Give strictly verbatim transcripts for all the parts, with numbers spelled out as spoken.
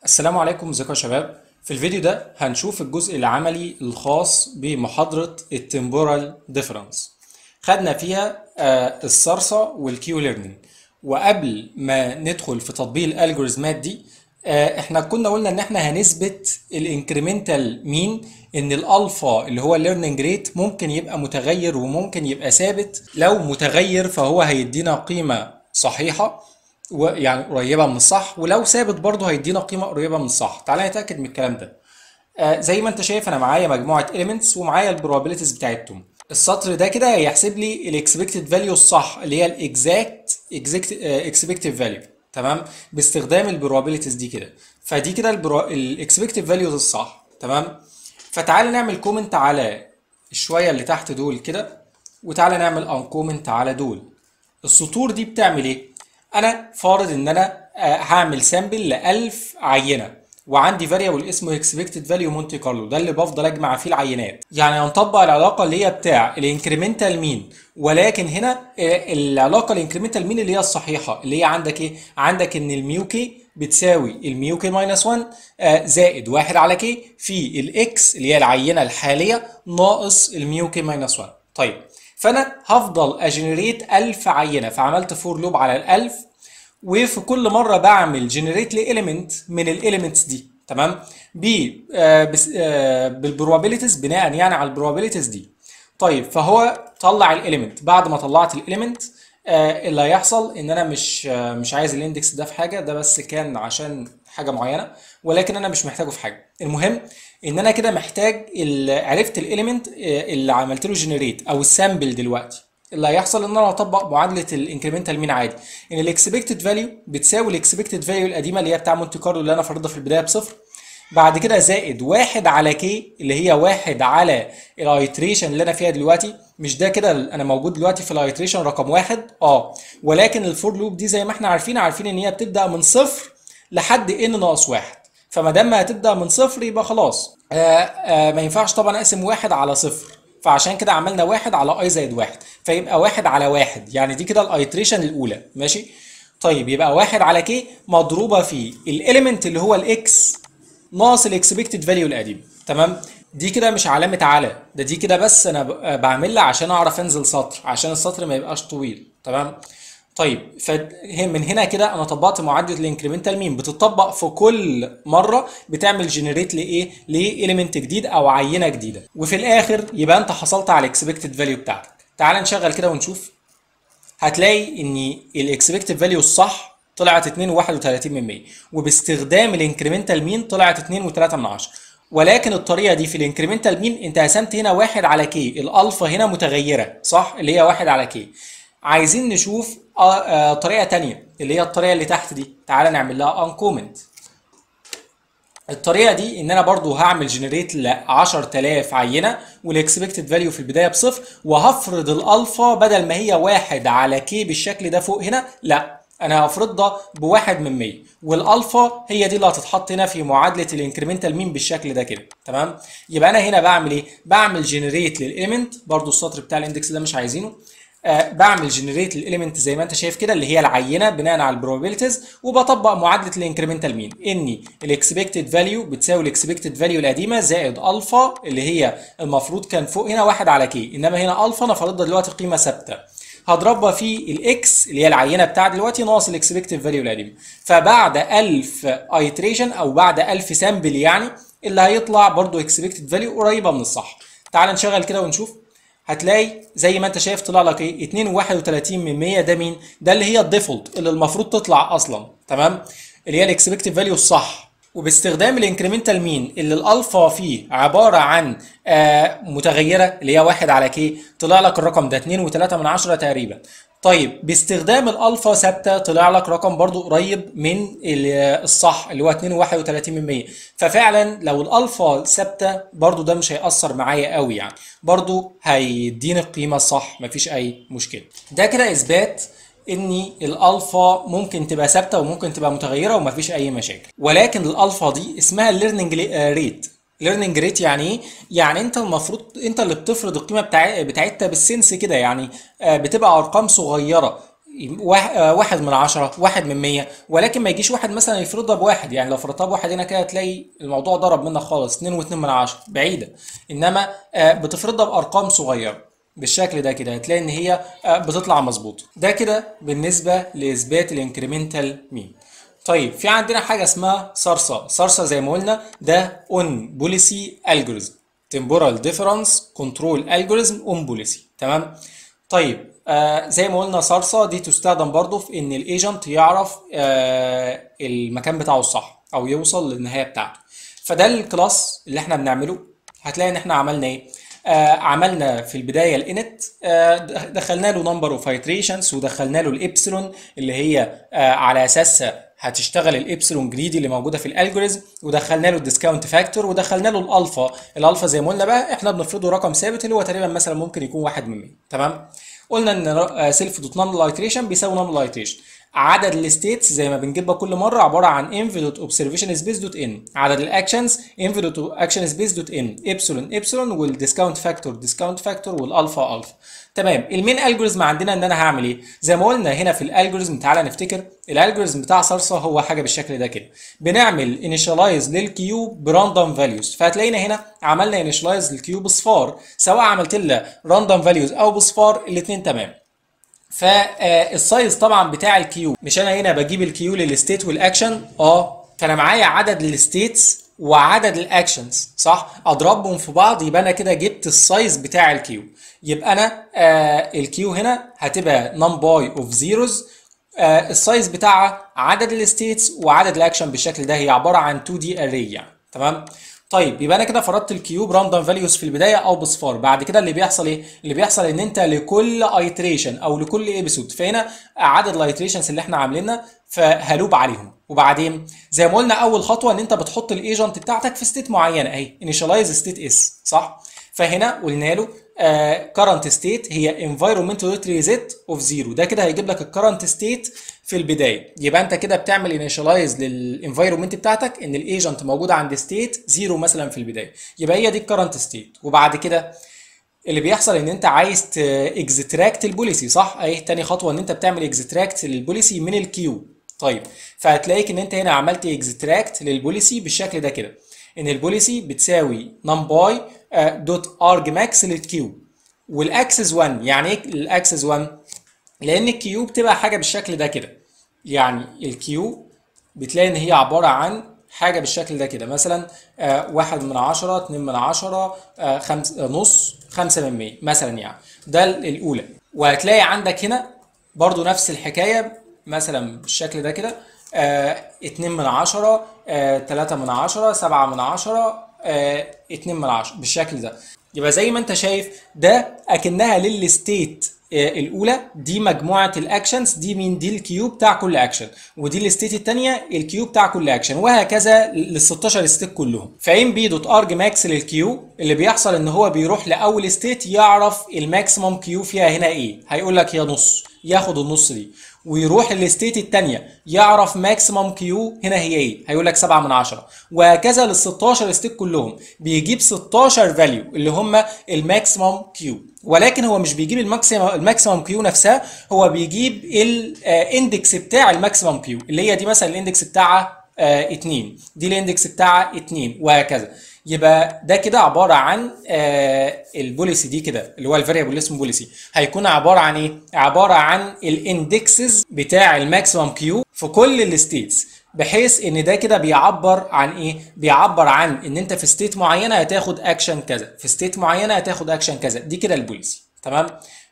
السلام عليكم، ازيكم يا شباب. في الفيديو ده هنشوف الجزء العملي الخاص بمحاضرة التمبورال ديفرنس. خدنا فيها آه، الصرصة والكيو ليرنينج. وقبل ما ندخل في تطبيق الالجوريزمات دي، آه، احنا كنا قلنا ان احنا هنثبت الانكريمنتال مين، ان الالفا اللي هو الليرنينج ريت ممكن يبقى متغير وممكن يبقى ثابت. لو متغير فهو هيدينا قيمة صحيحة ويعني قريبه من الصح، ولو ثابت برضه هيدينا قيمه قريبه من الصح. تعالى نتاكد من الكلام ده. آه زي ما انت شايف انا معايا مجموعه elements ومعايا البروبابيلتيز بتاعتهم. السطر ده كده هيحسب لي الاكسبكتد فاليو الصح اللي هي الاكزاكت اكسبكتد فاليو، تمام، باستخدام البروبابيلتيز دي كده. فدي كده الاكسبكتد فاليو الصح، تمام. فتعالى نعمل كومنت على الشويه اللي تحت دول كده، وتعالى نعمل ان كومنت على دول. السطور دي بتعمل ايه؟ انا فارض ان انا آه، هعمل سامبل ل ألف عينه، وعندي فاريبل اسمه اكسبكتد فاليو مونتي كارلو، ده اللي بفضل اجمع فيه العينات. يعني هنطبق العلاقه اللي هي بتاع الانكريمنتال مين، ولكن هنا آه، العلاقه الانكريمنتال مين اللي هي الصحيحه، اللي هي عندك ايه؟ عندك ان الميو كي بتساوي الميو كي ماينس واحد آه، زائد واحد على كي في الاكس اللي هي العينه الحاليه ناقص الميو كي ماينس واحد. طيب، فانا هفضل اجنريت ألف عينه، فعملت فور لوب على ال ألف، وفي كل مره بعمل جنريت لإيليمنت من الإيليمنتس دي، تمام، ب آه بس آه بالبروبابيلتيز، بناء يعني على البروبابيلتيز دي. طيب، فهو طلع الإيليمنت. بعد ما طلعت الإيليمنت، آه اللي هيحصل ان انا مش آه مش عايز الاندكس ده في حاجه، ده بس كان عشان حاجه معينه، ولكن انا مش محتاجه في حاجه. المهم ان انا كده محتاج ال- عرفت الاليمنت اللي عملت له جنريت او السامبل. دلوقتي اللي هيحصل ان انا هطبق معادله الانكريمنتال مين عادي، ان الاكسبكتد فاليو بتساوي الاكسبكتد فاليو القديمه اللي هي بتاع مونتي كارلو اللي انا فارضها في البدايه بصفر، بعد كده زائد واحد على كي اللي هي واحد على الايتريشن اللي انا فيها دلوقتي. مش ده كده انا موجود دلوقتي في الايتريشن رقم واحد، اه، ولكن الفور لوب دي زي ما احنا عارفين عارفين ان هي بتبدا من صفر لحد ان ناقص واحد. فما دام ما هتبدا من صفر يبقى خلاص، آه آه ما ينفعش طبعا اقسم واحد على صفر، فعشان كده عملنا واحد على اي زائد واحد، فيبقى واحد على واحد، يعني دي كده الايتريشن الاولى، ماشي. طيب، يبقى واحد على كي مضروبه في الاليمنت اللي هو الاكس ناقص الاكسبكتد فاليو القديم، تمام. دي كده مش علامه على ده، دي كده بس انا ب- بعملها عشان اعرف انزل سطر، عشان السطر ما يبقاش طويل، تمام. طيب، فمن هنا كده انا طبقت معادله الانكريمنتال مين، بتطبق في كل مره بتعمل جنريت لايه، لإيليمنت جديد او عينه جديده، وفي الاخر يبقى انت حصلت على الاكسبكتد فاليو بتاعتك. تعال نشغل كده ونشوف. هتلاقي ان الاكسبكتد فاليو الصح طلعت اتنين فاصلة واحد وتلاتين من مية، وباستخدام الانكريمنتال مين طلعت اتنين فاصلة تلاتة من عشرة. ولكن الطريقه دي في الانكريمنتال مين انت قسمت هنا واحد على كي، الالفا هنا متغيره صح اللي هي واحد على كي. عايزين نشوف آه آه طريقه تانية اللي هي الطريقه اللي تحت دي. تعالى نعمل لها ان كومنت. الطريقه دي ان انا برضو هعمل جنريت ل عشرة آلاف عينه، والاكسبكتد فاليو في البدايه بصفر، وهفرض الالفا بدل ما هي واحد على كي بالشكل ده فوق هنا، لا، انا هفرضها بواحد من مية، والالفا هي دي اللي هتتحط هنا في معادله الانكريمنتال مين بالشكل ده كده، تمام. يبقى انا هنا بعمل ايه؟ بعمل جنريت للاليمنت، برضو السطر بتاع الاندكس ده مش عايزينه. آه بعمل جنريت للاليمنت زي ما انت شايف كده اللي هي العينه بناء على البروبابيلتيز، وبطبق معادله الانكريمنتال مين، اني الاكسبكتد فاليو بتساوي الاكسبكتد فاليو القديمه زائد الفا اللي هي المفروض كان فوق هنا واحد على كي، انما هنا الفا انا فرضها دلوقتي قيمه ثابته، هضربها في الاكس اللي هي العينه بتاعت دلوقتي ناقص الاكسبكتد فاليو القديمه. فبعد ألف ايتريشن او بعد ألف سامبل يعني اللي هيطلع برضو اكسبكتد فاليو قريبه من الصح. تعال نشغل كده ونشوف. هتلاقي زي ما انت شايف طلع لك ايه، اتنين فاصلة واحد وتلاتين من مية. ده مين؟ ده اللي هي الديفولت اللي المفروض تطلع اصلا، تمام، اللي هي الاكسبكتيف فاليو الصح. وباستخدام الانكريمنتال مين اللي الالفا فيه عباره عن آه متغيره اللي هي واحد على كي، طلع لك الرقم ده اتنين فاصلة تلاتة من عشرة تقريبا. طيب، باستخدام الالفا ثابته طلع لك رقم برضو قريب من ال- الصح اللي هو اتنين فاصلة واحد وتلاتين من مية. ففعلا لو الالفا ثابته برضو ده مش هيأثر معايا قوي، يعني برضو هيديني القيمه الصح، مفيش اي مشكله. ده كده اثبات ان الالفا ممكن تبقى ثابته وممكن تبقى متغيره ومفيش اي مشاكل. ولكن الالفا دي اسمها الليرنينج ريت. ليرنينج ريت يعني ايه؟ يعني انت المفروض انت اللي بتفرض القيمه بتاع بتاعتها بالسنس كده، يعني آه، بتبقى ارقام صغيره واحد من عشرة، واحد من مية، ولكن ما يجيش واحد مثلا يفرضها بواحد. يعني لو فرضتها بواحد هنا كده هتلاقي الموضوع ضرب منك خالص، اتنين واتنين من عشرة بعيدة. انما آه، بتفرضها بارقام صغيرة بالشكل ده كده هتلاقي ان هي آه، بتطلع مظبوطة. ده كده بالنسبة لاثبات الانكريمنتال مين. طيب في عندنا حاجة اسمها صرصة. صرصة زي ما قلنا ده اون بوليسي الجوريزم، temporal difference control algorithm on policy. تمام. طيب آه زي ما قلنا صرصة دي تستخدم برضو في ان الايجنت يعرف آه المكان بتاعه الصح او يوصل للنهاية بتاعته. فده الكلاس اللي احنا بنعمله. هتلاقي ان احنا عملنا ايه؟ آه عملنا في البدايه الانت، آه دخلنا له نمبر اوف ايتريشنز ودخلنا له الابسلون اللي هي آه على اساسها هتشتغل الابسلون جريدي اللي موجوده في الالجوريزم، ودخلنا له الديسكاونت فاكتور، ودخلنا له الالفا. الالفا زي ما قلنا بقى احنا بنفرضه رقم ثابت اللي هو تقريبا مثلا ممكن يكون واحد من مية. تمام. قلنا ان سيلف دوت نمبر ايتريشن بيساوي نمبر ايتريشن. عدد الستيتس زي ما بنجيبها كل مره عباره عن انف دوت اوبزرفيشن سبيس دوت ان. عدد الاكشنز انف دوت اكشن سبيس دوت ان، ابسلون ابسلون، والديسكاونت فاكتور ديسكاونت فاكتور، والالفا الفا. تمام. المين الجوريزم عندنا ان انا هعمل ايه؟ زي ما قلنا هنا في الالجوريزم، تعالى نفتكر الالجوريزم بتاع صرصه هو حاجه بالشكل ده كده. بنعمل انيشاليز للكيو براندوم فاليوز، فهتلاقينا هنا عملنا انيشاليز للكيو بصفار، سواء عملت لها راندوم فاليوز او بصفار الاثنين تمام. فالسايز طبعا بتاع الكيو، مش انا هنا بجيب الكيو للستيت والاكشن، اه فانا معايا عدد الستيتس وعدد الاكشنز صح، اضربهم في بعض يبقى انا كده جبت السايز بتاع الكيو. يبقى انا آه الكيو هنا هتبقى نمباي اوف زيروز، آه السايز بتاعها عدد الستيتس وعدد الاكشن بالشكل ده، هي عباره عن اتنين دي اري يعني. تمام. طيب يبقى انا كده فرضت الكيوب راندوم فاليوز في البدايه او بصفار. بعد كده اللي بيحصل ايه؟ اللي بيحصل ان انت لكل ايتريشن او لكل ايبيسود، فهنا عدد الايتريشنز اللي احنا عاملينها فهلوب عليهم. وبعدين زي ما قلنا اول خطوه ان انت بتحط الايجنت بتاعتك في ستيت معينه اهي، انيشاليز ستيت اس صح. فهنا قلنا له كرنت ستيت هي انفايرمنتال ريزيت اوف زيرو، ده كده هيجيب لك الكرنت ستيت في البدايه. يبقى انت كده بتعمل انيشاليز للانفايرمنت بتاعتك ان الايجنت موجود عند ستيت زيرو مثلا في البدايه، يبقى هي دي الكرنت ستيت. وبعد كده اللي بيحصل ان انت عايز اكستراكت البوليسي صح، اهي تاني خطوه ان انت بتعمل اكستراكت للبوليسي من الكيو. طيب فهتلاقيك ان انت هنا عملت اكستراكت للبوليسي بالشكل ده كده، ان البوليسي بتساوي نمباي دوت ارج ماكس للكيو، والاكسس واحد. يعني ايه الاكسس واحد؟ لان الكيو بتبقى حاجه بالشكل ده كده، يعني الكيو بتلاقي ان هي عباره عن حاجه بالشكل ده كده، مثلا آه واحد من عشرة، اتنين من عشرة، آه خمس آه نص، خمسة من مية مثلا يعني. ده الاولى. وهتلاقي عندك هنا برضو نفس الحكايه مثلا بالشكل ده كده، آه اتنين من عشرة، آه تلاتة من عشرة، سبعة من عشرة، آه اتنين من عشرة بالشكل ده. يبقى زي ما انت شايف ده اكنها للستيت الاولى دي مجموعه الاكشنز، دي مين؟ دي الكيو بتاع كل اكشن، ودي الستيت الثانيه الكيو بتاع كل اكشن، وهكذا لل ستاشر ستيت كلهم. فام بي دوت ارج ماكس للكيو اللي بيحصل ان هو بيروح لاول ستيت يعرف الماكسيمم كيو فيها هنا ايه، هيقول لك هي نص، ياخد النص دي، ويروح للستيت الثانيه يعرف ماكسيمم كيو هنا هي ايه، هيقول لك سبعة من عشرة، وهكذا لل ستاشر ستيت كلهم بيجيب ستاشر فاليو اللي هم الماكسيمم كيو. ولكن هو مش بيجيب الماكسيمم الماكسيمم كيو نفسها، هو بيجيب الاندكس بتاع الماكسيمم كيو اللي هي دي مثلا الاندكس بتاعها اتنين، دي الاندكس بتاعها اتنين، وهكذا. يبقى ده كده عباره عن آه البوليسي دي كده اللي هو الفاريبل اللي اسمه بوليسي، هيكون عباره عن ايه؟ عباره عن الاندكسز بتاع الماكسيمم كيو في كل الستيتس، بحيث ان ده كده بيعبر عن ايه؟ بيعبر عن ان انت في ستيت معينه هتاخد اكشن كذا، في ستيت معينه هتاخد اكشن كذا، دي كده البوليسي. تمام.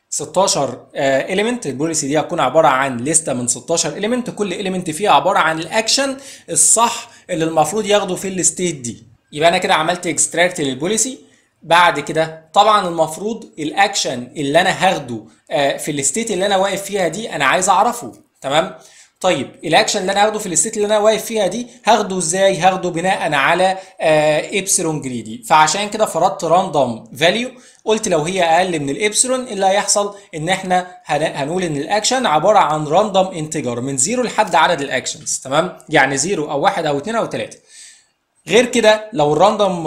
ستاشر اليمنت، البوليسي دي هتكون عباره عن لسته من ستاشر اليمنت، كل اليمنت فيها عباره عن الاكشن الصح اللي المفروض ياخده في الستيت دي. يبقى انا كده عملت اكستراكت للبوليسي. بعد كده طبعا المفروض الاكشن اللي انا هاخده في الستيت اللي انا واقف فيها دي انا عايز اعرفه. تمام. طيب الاكشن اللي انا هاخده في الستيت اللي انا واقف فيها دي هاخده ازاي؟ هاخده بناء على ابسلون جريدي، فعشان كده فرضت راندوم فاليو، قلت لو هي اقل من الابسلون اللي هيحصل ان احنا هنقول ان الاكشن عباره عن راندوم انتجر من زيرو لحد عدد الاكشنز. تمام. يعني زيرو او واحد او اتنين او تلاتة. غير كده لو الراندوم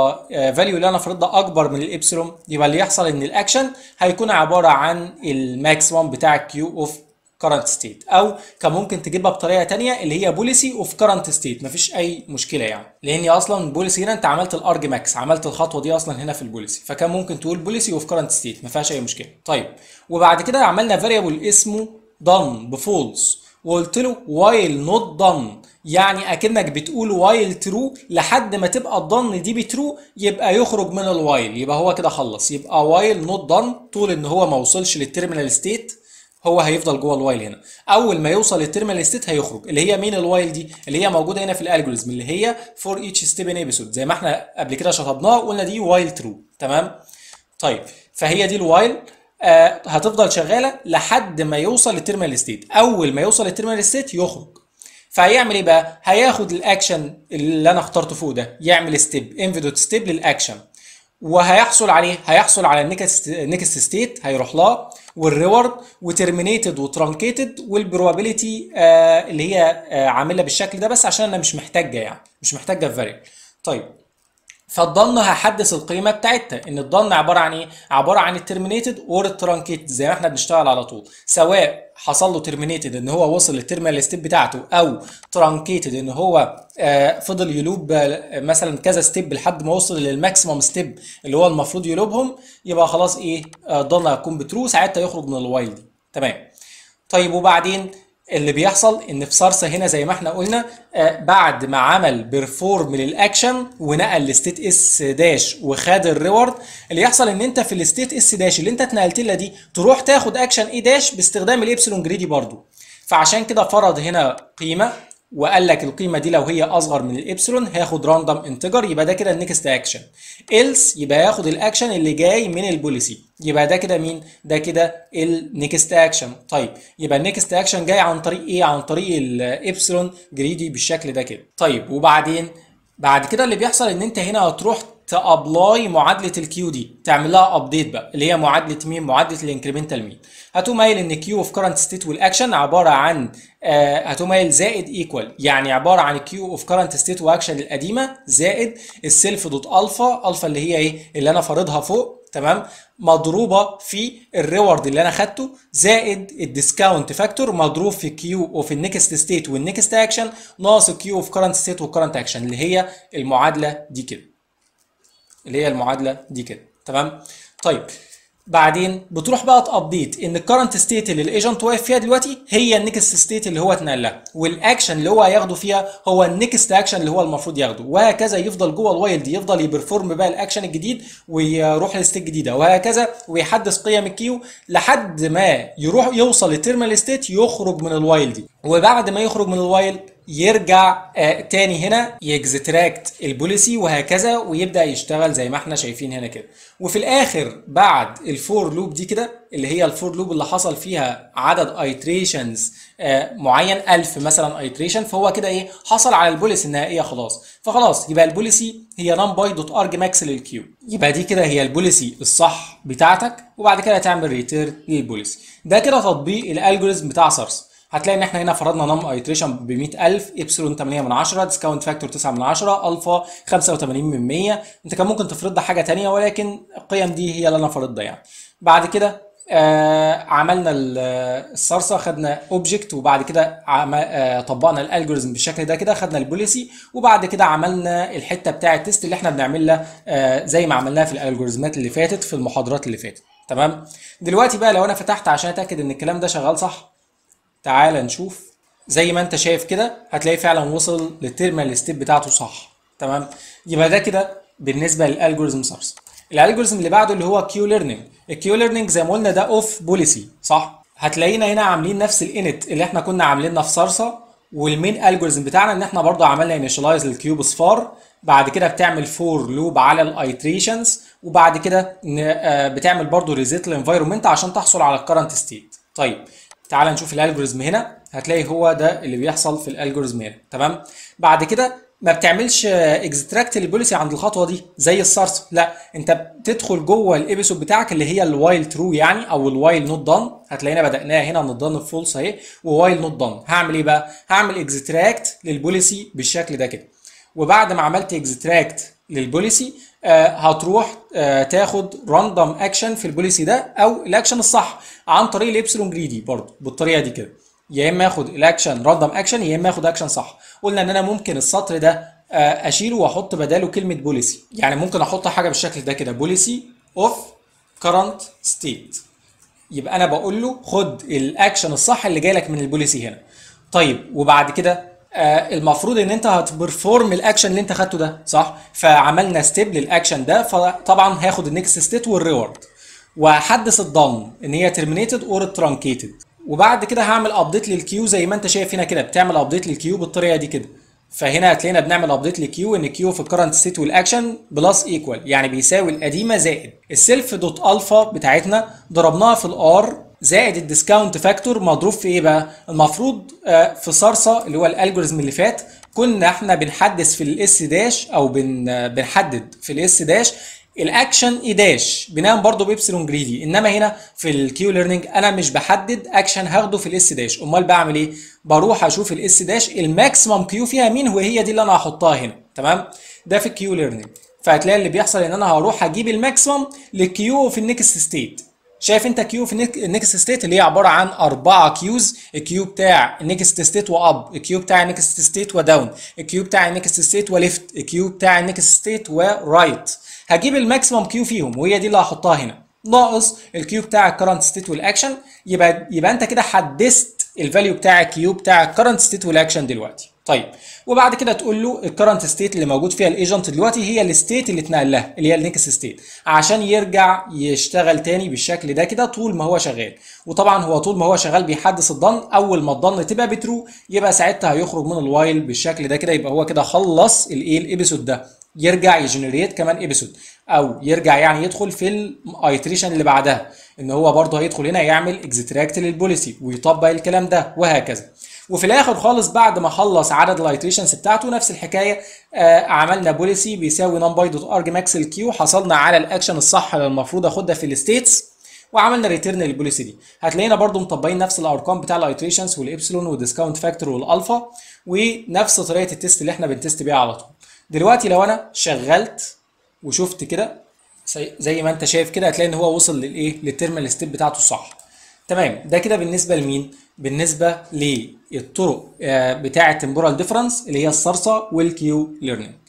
فاليو اللي انا فرضها اكبر من الابسلون، يبقى اللي يحصل ان الاكشن هيكون عباره عن الماكسيمم بتاع الكيو اوف current state، او كان ممكن تجيبها بطريقه تانية اللي هي بوليسي اوف current state، مفيش اي مشكله يعني، لان اصلا بوليسي هنا انت عملت الارج ماكس، عملت الخطوه دي اصلا هنا في البوليسي، فكان ممكن تقول بوليسي اوف current state ما فيهاش اي مشكله. طيب وبعد كده عملنا variable اسمه done بفولس، وقلت له while not done، يعني اكنك بتقول while true لحد ما تبقى الدن دي بترو يبقى يخرج من الوايل، يبقى هو كده خلص، يبقى while not done طول ان هو ما وصلش للتيرمينال ستيت هو هيفضل جوه الوايل هنا، اول ما يوصل للتيرمينال ستيت هيخرج، اللي هي مين الوايل دي؟ اللي هي موجوده هنا في الالجوريزم اللي هي for each step in episode زي ما احنا قبل كده شطبناها وقلنا دي while true. تمام. طيب فهي دي الوايل آه هتفضل شغاله لحد ما يوصل للتيرمينال ستيت، اول ما يوصل للتيرمينال ستيت يخرج. فهيعمل ايه بقى؟ هياخد الاكشن اللي انا اخترته فوق ده، يعمل ستيب انفيدوت ستيب للاكشن، وهيحصل عليه هيحصل على النكست نكست ستيت هيروح لها، والريورد وترمينيتد وترانكيتد والبروبابيلتي آه اللي هي آه عاملها بالشكل ده بس عشان انا مش محتاجه يعني مش محتاجه الفاريبل. طيب فالضن هحدث القيمه بتاعتها، ان الضن عباره عن ايه؟ عباره عن الترمينيتد اور الترانكيتد زي ما احنا بنشتغل على طول، سواء حصل له ترمينيتد ان هو وصل للتيرمينال ستيب بتاعته، او ترانكيتد ان هو آه فضل يلوب آه مثلا كذا ستيب لحد ما وصل للماكسيمم ستيب اللي هو المفروض يلوبهم، يبقى خلاص ايه آه الضن هيكون بترو، ساعتها يخرج من الوايل دي. تمام. طيب وبعدين اللي بيحصل ان في صرصه هنا زي ما احنا قلنا آه بعد ما عمل بيرفورم للاكشن ونقل لستيت اس داش وخد الريورد، اللي يحصل ان انت في الستيت اس داش اللي انت اتنقلت لها دي تروح تاخد اكشن اي داش باستخدام الابسلون جريدي برضو، فعشان كده فرض هنا قيمه وقال لك القيمه دي لو هي اصغر من الابسلون هياخد راندوم انتجر، يبقى ده كده النكست اكشن، إلس يبقى ياخد الاكشن اللي جاي من البوليسي، يبقى ده كده مين؟ ده كده النكست اكشن. طيب يبقى النكست اكشن جاي عن طريق ايه؟ عن طريق الابسلون جريدي بالشكل ده كده. طيب وبعدين بعد كده اللي بيحصل ان انت هنا هتروح تابلاي معادله الكيو دي، تعمل لها ابديت بقى اللي هي معادله مين؟ معادله الانكريمنتال مين. هتقوم قايل ان كيو اوف كرنت ستيت والاكشن عباره عن آه هتقوم قايل زائد ايكوال، يعني عباره عن كيو اوف كرنت ستيت واكشن القديمه زائد السيلف دوت الفا، الفا اللي هي ايه؟ اللي انا فارضها فوق، تمام، مضروبه في الريورد اللي انا خدته زائد الديسكاونت فاكتور مضروب في كيو اوف النكست ستيت والنكست اكشن ناقص كيو اوف كرنت ستيت والكرنت اكشن اللي هي المعادله دي كده، اللي هي المعادله دي كده. تمام. طيب بعدين بتروح بقى تابديت ان الكرنت ستيت اللي الايجنت واقف فيها دلوقتي هي النكست ستيت اللي هو اتنقل لها، والاكشن اللي هو هياخده فيها هو النكست اكشن اللي هو المفروض ياخده، وهكذا يفضل جوه الوايل دي يفضل يبرفورم بقى الاكشن الجديد ويروح لستيت جديده، وهكذا ويحدث قيم الكيو لحد ما يروح يوصل للتيرمينال ستيت يخرج من الوايل دي، وبعد ما يخرج من الوايل يرجع آه تاني هنا يكزتراكت البوليسي وهكذا ويبدا يشتغل زي ما احنا شايفين هنا كده. وفي الاخر بعد الفور لوب دي كده اللي هي الفور لوب اللي حصل فيها عدد ايتريشنز آه معين ألف مثلا ايتريشن، فهو كده ايه؟ حصل على البوليسي النهائيه خلاص، فخلاص يبقى البوليسي هي نم باي دوت ارج ماكس للكيو، يبقى دي كده هي البوليسي الصح بتاعتك، وبعد كده تعمل ريتيرن للبوليسي. ده كده تطبيق الالجوريزم بتاع صرص. هتلاقي ان احنا هنا فرضنا نم ايتريشن ب مية ألف، ابسلون تمانية من عشرة، ديسكاونت فاكتور تسعة من عشرة، الفا خمسة وتمانين من مية. انت كان ممكن تفرضها حاجه ثانيه ولكن القيم دي هي اللي انا فرضها يعني. بعد كده آه عملنا الصرصه، خدنا اوبجكت وبعد كده آه طبقنا الالجوريزم بالشكل ده كده، خدنا البوليسي وبعد كده عملنا الحته بتاعه التست اللي احنا بنعملها آه زي ما عملناها في الالجوريزمات اللي فاتت في المحاضرات اللي فاتت. تمام. دلوقتي بقى لو انا فتحت عشان اتاكد ان الكلام ده شغال صح، تعال نشوف. زي ما انت شايف كده هتلاقي فعلا وصل للتيرمينال ستيب بتاعته صح. تمام. يبقى ده كده بالنسبه للالجوريزم صرص. الالجوريزم اللي بعده اللي هو كيو ليرنينج. الكيو ليرنينج زي ما قلنا ده اوف بوليسي صح؟ هتلاقينا هنا عاملين نفس الانت اللي احنا كنا عاملينها في صرصه، والمين الجوريزم بتاعنا ان احنا برضه عملنا انيشالايز للكيو بصفار، بعد كده بتعمل فور لوب على الايتريشنز، وبعد كده بتعمل برضه ريزيت للانفايرمنت عشان تحصل على الكرنت ستيت. طيب تعال نشوف الالجوريزم هنا، هتلاقي هو ده اللي بيحصل في الالجوريزم هنا. تمام. بعد كده ما بتعملش اكستراكت للبوليسي عند الخطوه دي زي الصرص، لا انت بتدخل جوه الابيسود بتاعك اللي هي الوايل ترو يعني او الوايل نوت دان. هتلاقينا بدأناها هنا نوت دان فولس اهي ووايل نوت دان. هعمل ايه بقى؟ هعمل اكستراكت للبوليسي بالشكل ده كده، وبعد ما عملت اكستراكت للبوليسي آه هتروح آه تاخد راندوم اكشن في البوليسي ده او الاكشن الصح عن طريق الابسلون جريدي برضه بالطريقه دي كده، يا اما اخد الاكشن راندوم اكشن يا اما اخد اكشن صح. قلنا ان انا ممكن السطر ده آه اشيله واحط بداله كلمه بوليسي، يعني ممكن احط حاجه بالشكل ده كده بوليسي اوف كرنت ستيت، يبقى انا بقول له خد الاكشن الصح اللي جاي لك من البوليسي هنا. طيب وبعد كده آه المفروض ان انت هتبرفورم الاكشن اللي انت خدته ده صح، فعملنا ستيب للاكشن ده، فطبعا هاخد النكست ستيت والريورد وهحدث الضم ان هي ترمينيتد اور ترانكيتد، وبعد كده هعمل ابديت للكيو زي ما انت شايف هنا كده بتعمل ابديت للكيو بالطريقه دي كده. فهنا هتلاقينا بنعمل ابديت للكيو ان كيو في الكرنت ستيت والاكشن بلس ايكوال، يعني بيساوي القديمه زائد السيلف دوت الفا بتاعتنا ضربناها في الار زائد الديسكاونت فاكتور مضروب في ايه بقى؟ المفروض آه في صرصه اللي هو الالجوريزم اللي فات كنا احنا بنحدث في الاس داش او بن آه بنحدد في الاس داش الاكشن اي داش بناء برضه بابسلون جريدي، انما هنا في الكيو ليرنينج انا مش بحدد اكشن هاخده في الاس داش، امال بعمل ايه؟ بروح اشوف الاس داش الماكسيمم كيو فيها مين وهي دي اللي انا هحطها هنا، تمام؟ ده في الكيو ليرنينج. فهتلاقي اللي بيحصل ان انا هروح اجيب الماكسيمم للكيو في النكست ستيت. شايف انت كيو في النكست ستيت اللي هي عباره عن اربعه كيوز، الكيو بتاع النكست ستيت واب، الكيو بتاع النكست ستيت وداون، الكيو بتاع النكست ستيت وليفت، الكيو بتاع النكست ستيت ورايت. هجيب الماكسيمم كيو فيهم وهي دي اللي هحطها هنا ناقص الكيو بتاع الكرنت ستيت والاكشن، يبقى يبقى انت كده حدثت الفاليو بتاع الكيو بتاع الكرنت ستيت والاكشن دلوقتي. طيب وبعد كده تقول له الكرنت ستيت اللي موجود فيها الايجنت دلوقتي هي الستيت اللي اتنقل لها اللي هي النكست ستيت، عشان يرجع يشتغل تاني بالشكل ده كده طول ما هو شغال. وطبعا هو طول ما هو شغال بيحدث الضن، اول ما الضن تبقى بترو يبقى ساعتها هيخرج من الوايل بالشكل ده كده، يبقى هو كده خلص الايه الابيسود ده، يرجع يجنريت كمان ابيسود او يرجع يعني يدخل في الايتريشن اللي بعدها، ان هو برضه هيدخل هنا يعمل اكستراكت للبوليسي ويطبق الكلام ده وهكذا. وفي الاخر خالص بعد ما خلص عدد الايتريشنز بتاعته نفس الحكايه، آه عملنا بوليسي بيساوي نمباي دوت ارج ماكس الكيو، حصلنا على الاكشن الصح اللي المفروض اخدها في الستيتس وعملنا ريتيرن للبوليسي دي. هتلاقينا برضو مطبقين نفس الارقام بتاع الايتريشنز والابسلون والديسكاونت فاكتور والالفا ونفس طريقه التست اللي احنا بنتست بيها على طول. دلوقتي لو انا شغلت وشفت كده زي ما انت شايف كده هتلاقي ان هو وصل للايه للتيرمال ستيب بتاعته الصح. تمام، ده كده بالنسبه لمين؟ بالنسبه للطرق بتاعه التمبورال ديفرنس اللي هي الصرصه والكيو ليرنينج.